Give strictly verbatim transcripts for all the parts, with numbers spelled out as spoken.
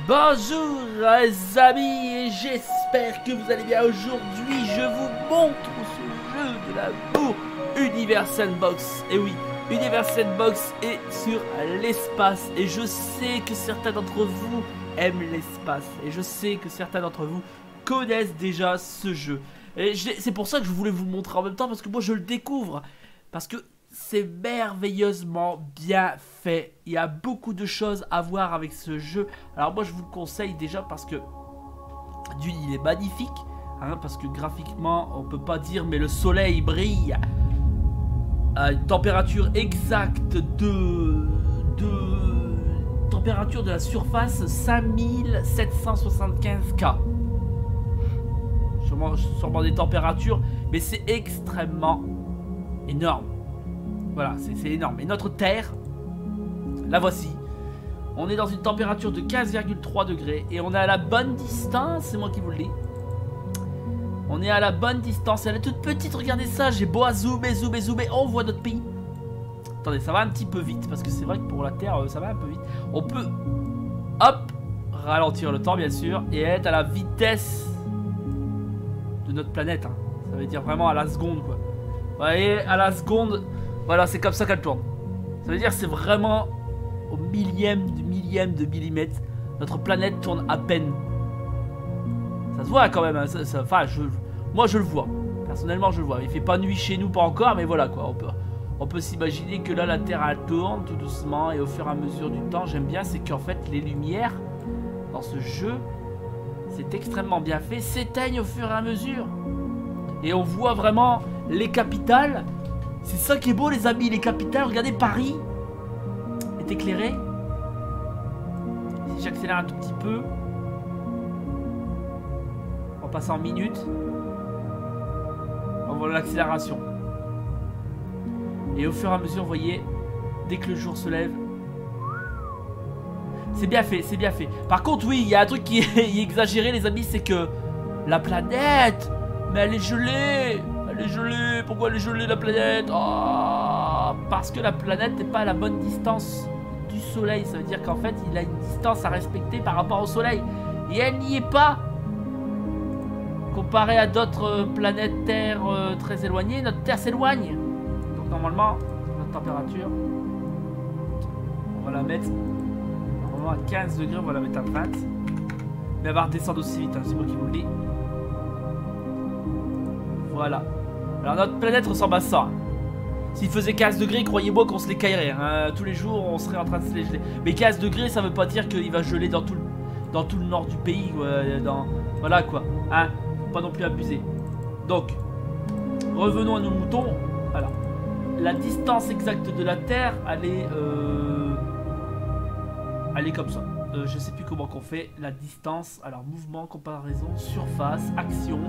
Bonjour les amis, j'espère que vous allez bien. Aujourd'hui je vous montre ce jeu de l'amour, Universe Sandbox. Et oui, Universe Sandbox est sur l'espace. Et je sais que certains d'entre vous aiment l'espace. Et je sais que certains d'entre vous connaissent déjà ce jeu. Et c'est pour ça que je voulais vous le montrer en même temps, parce que moi je le découvre. Parce que c'est merveilleusement bien fait. Il y a beaucoup de choses à voir avec ce jeu. Alors moi je vous le conseille déjà parce que d'une, il est magnifique, hein, parce que graphiquement on peut pas dire, mais le soleil brille à une température exacte de de température de la surface cinq mille sept cent soixante-quinze K. Sûrement, sûrement des températures, mais c'est extrêmement énorme. Voilà, c'est énorme. Et notre Terre, la voici. On est dans une température de quinze virgule trois degrés. Et on est à la bonne distance, c'est moi qui vous le dis. On est à la bonne distance. Elle est toute petite, regardez ça. J'ai beau à zoomer, zoomer, zoomer. On voit notre pays. Attendez, ça va un petit peu vite. Parce que c'est vrai que pour la Terre, ça va un peu vite. On peut, hop, ralentir le temps, bien sûr. Et être à la vitesse de notre planète. Hein. Ça veut dire vraiment à la seconde, quoi. Vous voyez, à la seconde... Voilà, c'est comme ça qu'elle tourne. Ça veut dire que c'est vraiment au millième de millième de millimètre. Notre planète tourne à peine. Ça se voit quand même. Hein, ça, ça, enfin, je, moi je le vois. Personnellement, je le vois. Il fait pas nuit chez nous, pas encore, mais voilà quoi. On peut, on peut s'imaginer que là, la Terre elle tourne tout doucement et au fur et à mesure du temps. J'aime bien, c'est qu'en fait, les lumières dans ce jeu, c'est extrêmement bien fait, s'éteignent au fur et à mesure. Et on voit vraiment les capitales. C'est ça qui est beau les amis, les capitales, regardez Paris est éclairé. Si j'accélère un tout petit peu, on va passer en minutes. On voit l'accélération. Et au fur et à mesure, vous voyez, dès que le jour se lève, c'est bien fait, c'est bien fait. Par contre, oui, il y a un truc qui est exagéré les amis, c'est que la planète, mais elle est gelée. Elle est gelée, pourquoi elle est gelée la planète? Oh, parce que la planète n'est pas à la bonne distance du soleil. Ça veut dire qu'en fait il a une distance à respecter par rapport au soleil. Et elle n'y est pas. Comparé à d'autres planètes Terre euh, très éloignées, notre Terre s'éloigne. Donc normalement, notre température, on va la mettre normalement à quinze degrés, on va la mettre à vingt. Mais elle va redescendre aussi vite, hein, c'est moi qui vous le dis. Voilà. Alors notre planète ressemble à ça. S'il faisait quinze degrés, croyez-moi qu'on se les caillerait. Hein. Tous les jours, on serait en train de se les geler. Mais quinze degrés, ça veut pas dire qu'il va geler dans tout le, dans tout le nord du pays. Ouais, dans... Voilà quoi. Hein. Faut pas non plus abuser. Donc, revenons à nos moutons. Voilà. La distance exacte de la Terre, elle est... Euh... Elle est comme ça. Euh, je sais plus comment qu'on fait. La distance, alors mouvement, comparaison, surface, action...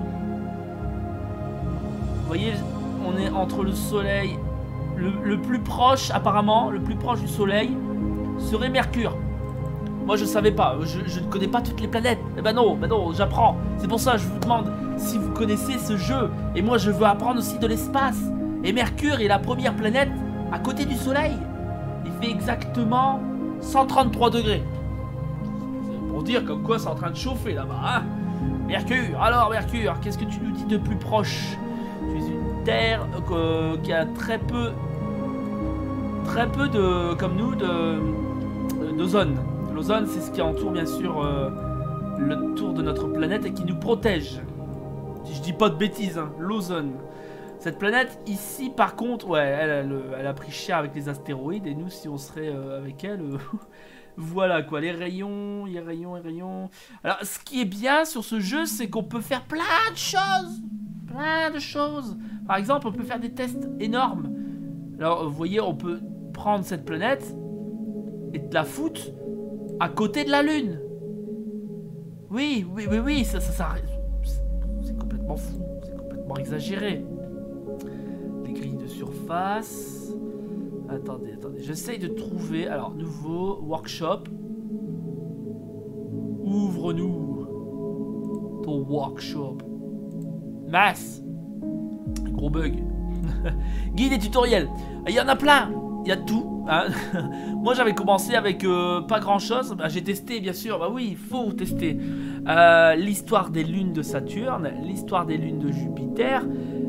Vous voyez, on est entre le soleil, le, le plus proche apparemment, le plus proche du soleil serait Mercure. Moi je savais pas, je, je ne connais pas toutes les planètes. Eh ben non, ben non, j'apprends. C'est pour ça que je vous demande si vous connaissez ce jeu. Et moi je veux apprendre aussi de l'espace. Et Mercure est la première planète à côté du soleil. Il fait exactement cent trente-trois degrés. C'est pour dire comme quoi c'est en train de chauffer là-bas. Hein. Mercure, alors Mercure, qu'est-ce que tu nous dis de plus proche? Tu es une Terre euh, qui a très peu, très peu de, comme nous, de d'ozone. L'ozone, c'est ce qui entoure bien sûr euh, le tour de notre planète et qui nous protège. Si je dis pas de bêtises, hein, l'ozone. Cette planète ici, par contre, ouais, elle, elle, elle a pris cher avec les astéroïdes et nous, si on serait euh, avec elle, euh, voilà quoi, les rayons, les rayons, les rayons. Alors, ce qui est bien sur ce jeu, c'est qu'on peut faire plein de choses. Plein de choses. Par exemple, on peut faire des tests énormes. Alors, vous voyez, on peut prendre cette planète et de la foutre à côté de la Lune. Oui, oui, oui, oui, ça, ça, ça c'est complètement fou, c'est complètement exagéré. Les grilles de surface. Attendez, attendez, j'essaye de trouver. Alors, nouveau workshop. Ouvre-nous ton workshop. Masse. Gros bug. Guide et tutoriel. Il y en a plein. il y a tout. Hein. Moi j'avais commencé avec euh, pas grand chose. Bah, j'ai testé bien sûr, bah oui, il faut tester. Euh, l'histoire des lunes de Saturne, l'histoire des lunes de Jupiter.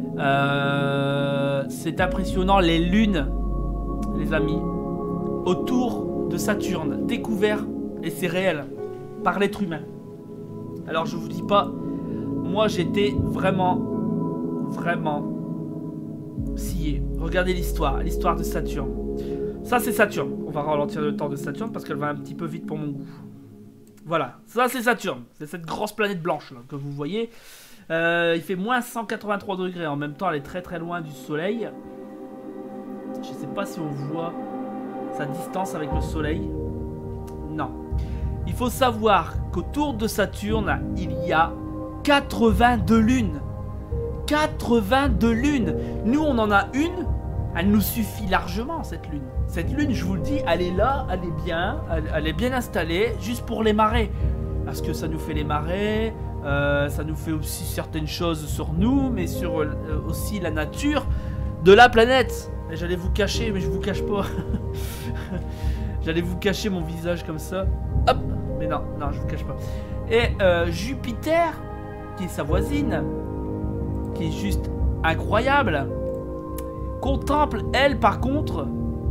Euh, C'est impressionnant, les lunes, les amis, autour de Saturne, découvert, et c'est réel, par l'être humain. Alors je vous dis pas, moi j'étais vraiment, vraiment scié. Regardez l'histoire, l'histoire de Saturne. Ça c'est Saturne. On va ralentir le temps de Saturne parce qu'elle va un petit peu vite pour mon goût. Voilà, ça c'est Saturne. C'est cette grosse planète blanche là, que vous voyez. Euh, il fait moins cent quatre-vingt-trois degrés. En même temps, elle est très très loin du soleil. Je sais pas si on voit sa distance avec le soleil. Non. Il faut savoir qu'autour de Saturne, il y a quatre-vingt-deux lunes. quatre-vingt-deux lunes. Nous, on en a une. Elle nous suffit largement, cette lune. Cette lune, je vous le dis, elle est là, elle est bien, elle, elle est bien installée, juste pour les marées. Parce que ça nous fait les marées, euh, ça nous fait aussi certaines choses sur nous, mais sur euh, aussi la nature de la planète. Et j'allais vous cacher, mais je vous cache pas. J'allais vous cacher mon visage comme ça. Hop. Mais non, non, je vous cache pas. Et euh, Jupiter, qui est sa voisine, qui est juste incroyable, contemple, elle, par contre,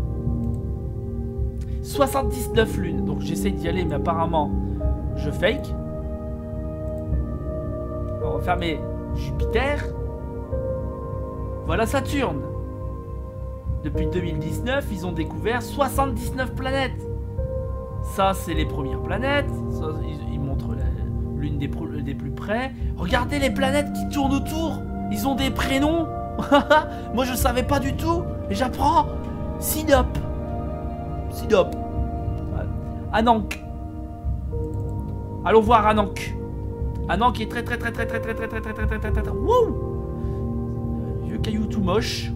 soixante-dix-neuf lunes. Donc j'essaie d'y aller, mais apparemment, je fake. On va fermer Jupiter. Voilà Saturne. Depuis deux mille dix-neuf, ils ont découvert soixante-dix-neuf planètes. Ça, c'est les premières planètes. Ça, ils, ils montrent l'une des, des plus près. Regardez les planètes qui tournent autour. Ils ont des prénoms. Moi, je savais pas du tout. Et j'apprends. Sinop. Sinop. Anank. Allons voir Anank. Anank est très très très très très très très très très très très très très très Wouh. Vieux caillou tout moche.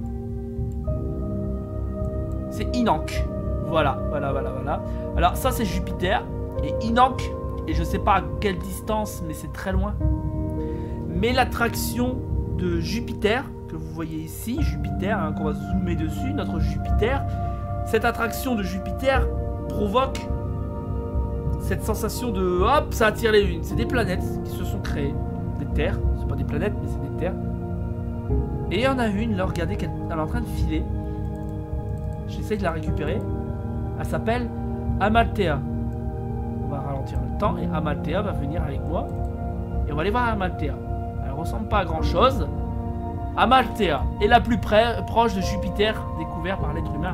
C'est Inank. Voilà, voilà, voilà, voilà. Alors ça c'est Jupiter. Et Inank, et je sais pas à quelle distance, mais c'est très loin. Mais l'attraction de Jupiter, que vous voyez ici, Jupiter, hein, qu'on va zoomer dessus, notre Jupiter. Cette attraction de Jupiter provoque cette sensation de hop, ça attire les lunes. C'est des planètes qui se sont créées. Des terres, c'est pas des planètes, mais c'est des terres. Et il y en a une, là, regardez qu'elle est en train de filer. J'essaie de la récupérer. Elle s'appelle Amalthea. On va ralentir le temps et Amalthea va venir avec moi. Et on va aller voir Amalthea. Elle ressemble pas à grand chose. Amalthea est la plus près, proche de Jupiter découvert par l'être humain.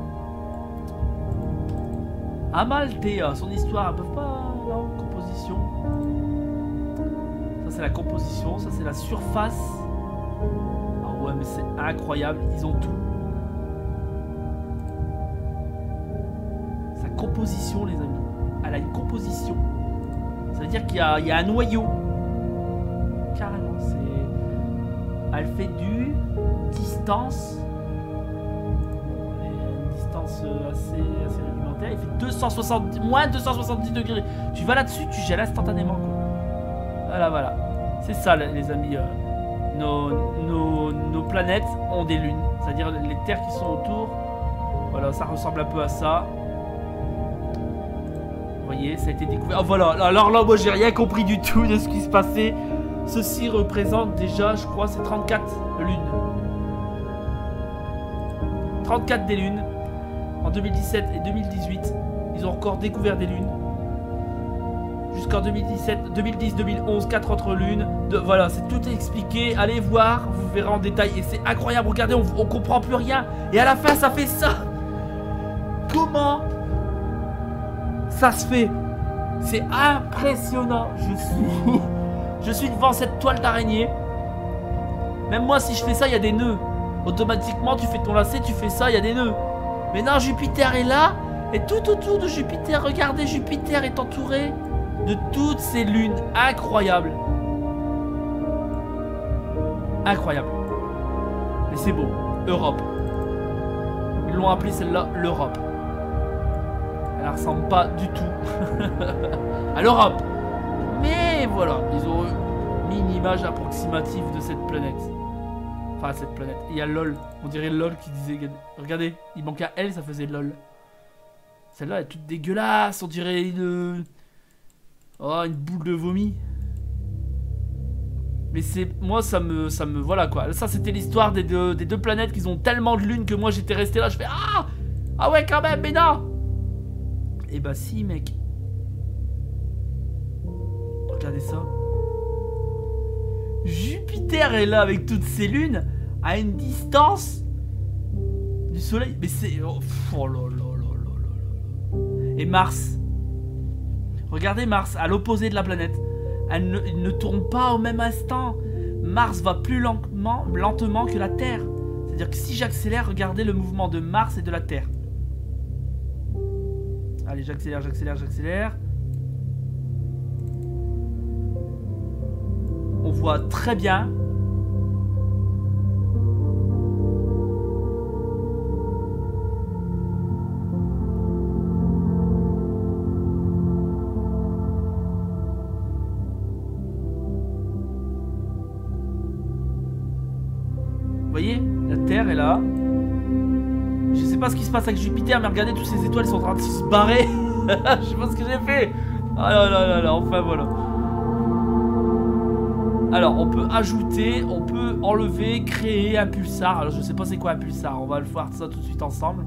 Amalthea, son histoire, un peu pas non, composition. Ça c'est la composition, ça c'est la surface. Ah ouais mais c'est incroyable, ils ont tout. Sa composition les amis, elle a une composition. Ça veut dire qu'il y, y a un noyau. Carrément, c'est... Elle fait du distance. Assez, assez rudimentaire. Il fait deux cent soixante-dix, moins deux cent soixante-dix degrés. Tu vas là-dessus, tu gèles instantanément quoi. Voilà, voilà. C'est ça les amis. Euh, nos, nos, nos planètes ont des lunes. C'est-à-dire les terres qui sont autour. Voilà, ça ressemble un peu à ça. Vous voyez, ça a été découvert. Oh voilà, alors là, moi j'ai rien compris du tout de ce qui se passait. Ceci représente déjà, je crois, c'est trente-quatre lunes. trente-quatre des lunes. En deux mille dix-sept et deux mille dix-huit, ils ont encore découvert des lunes. Jusqu'en deux mille dix-sept, deux mille dix, deux mille onze, quatre autres lunes. De, voilà, c'est tout expliqué. Allez voir, vous verrez en détail. Et c'est incroyable, regardez, on, on comprend plus rien. Et à la fin, ça fait ça. Comment ça se fait? C'est impressionnant. Je suis, je suis devant cette toile d'araignée. Même moi, si je fais ça, il y a des nœuds. Automatiquement, tu fais ton lacet, tu fais ça, il y a des nœuds. Mais non, Jupiter est là. Et tout autour de Jupiter, regardez, Jupiter est entouré de toutes ces lunes incroyables. Incroyable. Mais c'est beau. Europe. Ils l'ont appelée celle-là l'Europe. Elle ne ressemble pas du tout à l'Europe. Mais voilà, ils ont mis une image approximative de cette planète. Enfin, cette planète. Il y a LOL. On dirait LOL qui disait... Regardez, il manquait à L, ça faisait LOL. Celle-là, elle est toute dégueulasse. On dirait une... Oh, une boule de vomi. Mais c'est... Moi, ça me... ça me Voilà, quoi. Ça, c'était l'histoire des deux, des deux planètes qui ont tellement de lunes que moi, j'étais resté là. Je fais... Ah Ah ouais, quand même, mais non. Et bah si, mec. Regardez ça. Jupiter est là avec toutes ses lunes à une distance du soleil. Mais c'est... Oh, oh là là là là là là. Et Mars. Regardez Mars, à l'opposé de la planète. Elle ne, elle ne tourne pas au même instant. Mars va plus lentement, lentement que la Terre. C'est-à-dire que si j'accélère, regardez le mouvement de Mars et de la Terre. Allez, j'accélère, j'accélère, j'accélère. On voit très bien. Vous voyez, la Terre est là. Je sais pas ce qui se passe avec Jupiter, mais regardez, toutes ces étoiles sont en train de se barrer. Je sais pas ce que j'ai fait. Ah là là là là, enfin voilà. Alors, on peut ajouter, on peut enlever, créer un pulsar. Alors, je sais pas c'est quoi un pulsar, on va le voir ça tout de suite ensemble.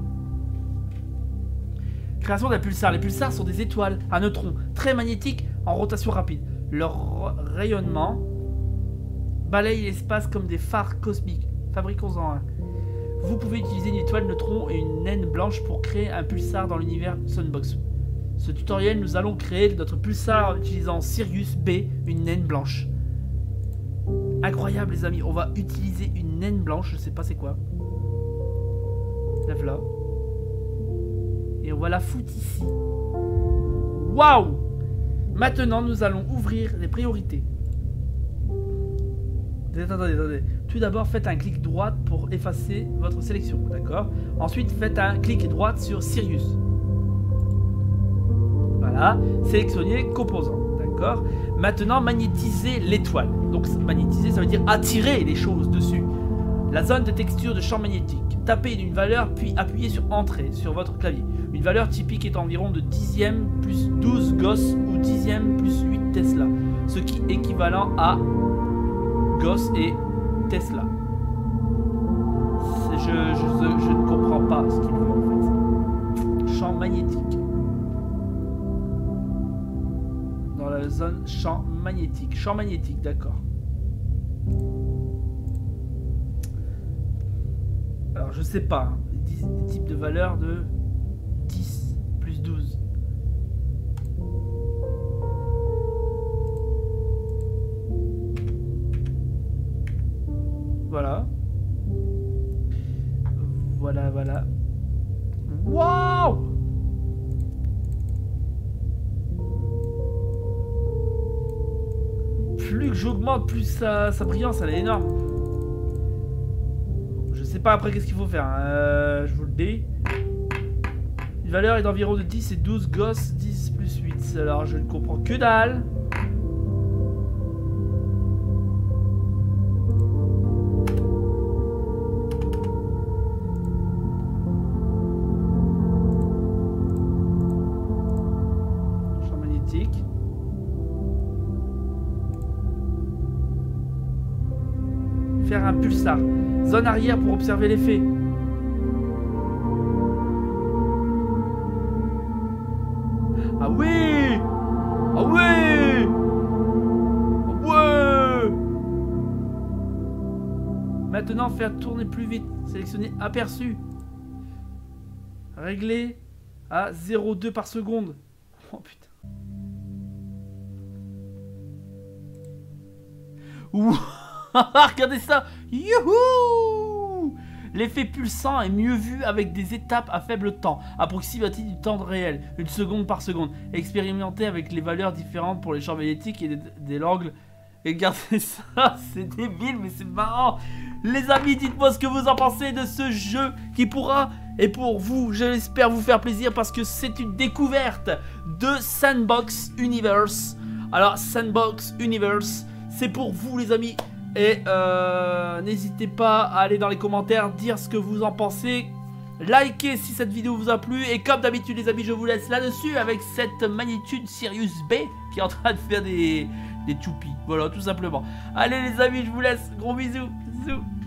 Création d'un pulsar. Les pulsars sont des étoiles à neutrons très magnétiques en rotation rapide. Leur rayonnement balaye l'espace comme des phares cosmiques. Fabriquons-en un. Vous pouvez utiliser une étoile neutron et une naine blanche pour créer un pulsar dans l'univers Sunbox. Ce tutoriel, nous allons créer notre pulsar en utilisant Sirius B, une naine blanche. Incroyable les amis, on va utiliser une naine blanche, je sais pas c'est quoi. La voilà. Et on va la foutre ici. Waouh! Maintenant, nous allons ouvrir les priorités. Attendez, attendez. Tout d'abord, faites un clic droit pour effacer votre sélection, d'accord? Ensuite, faites un clic droit sur Sirius. Voilà. Sélectionnez composant, d'accord? Maintenant, magnétisez l'étoile. Donc, magnétiser, ça veut dire attirer les choses dessus. La zone de texture de champ magnétique. Tapez une valeur, puis appuyez sur Entrée sur votre clavier. Une valeur typique est environ de dixième plus douze Gauss ou dixième plus huit Tesla, ce qui est équivalent à Gauss et Tesla. Je, je, je, je ne comprends pas ce qu'il veut en fait. Champ magnétique. Dans la zone champ magnétique. Champ magnétique, d'accord. Alors je sais pas. Hein. Des types de valeurs de dix plus douze. Voilà. Voilà, voilà. Waouh! Plus que j'augmente, plus sa, sa brillance, elle est énorme. Je sais pas après qu'est-ce qu'il faut faire. Euh, je vous le dis. Une valeur est d'environ de dix et douze Gauss, dix plus huit. Alors je ne comprends que dalle. Faire un pulsar. Zone arrière pour observer l'effet. Ah oui! Ah oui! Ah ouais! Maintenant, faire tourner plus vite. Sélectionner aperçu. Régler à zéro virgule deux par seconde. Oh putain. Ouh! Regardez ça! Youhou! L'effet pulsant est mieux vu avec des étapes à faible temps, approximatif du temps réel, une seconde par seconde. Expérimentez avec les valeurs différentes pour les champs magnétiques et des, des angles. Et regardez ça, c'est débile, mais c'est marrant. Les amis, dites-moi ce que vous en pensez de ce jeu qui pourra, et pour vous, je l'espère vous faire plaisir parce que c'est une découverte de Sandbox Universe. Alors, Sandbox Universe, c'est pour vous les amis. Et euh, n'hésitez pas à aller dans les commentaires, dire ce que vous en pensez. Likez si cette vidéo vous a plu. Et comme d'habitude les amis, je vous laisse là-dessus avec cette magnitude Sirius B qui est en train de faire des, des toupies. Voilà, tout simplement. Allez les amis, je vous laisse. Gros bisous. Bisous.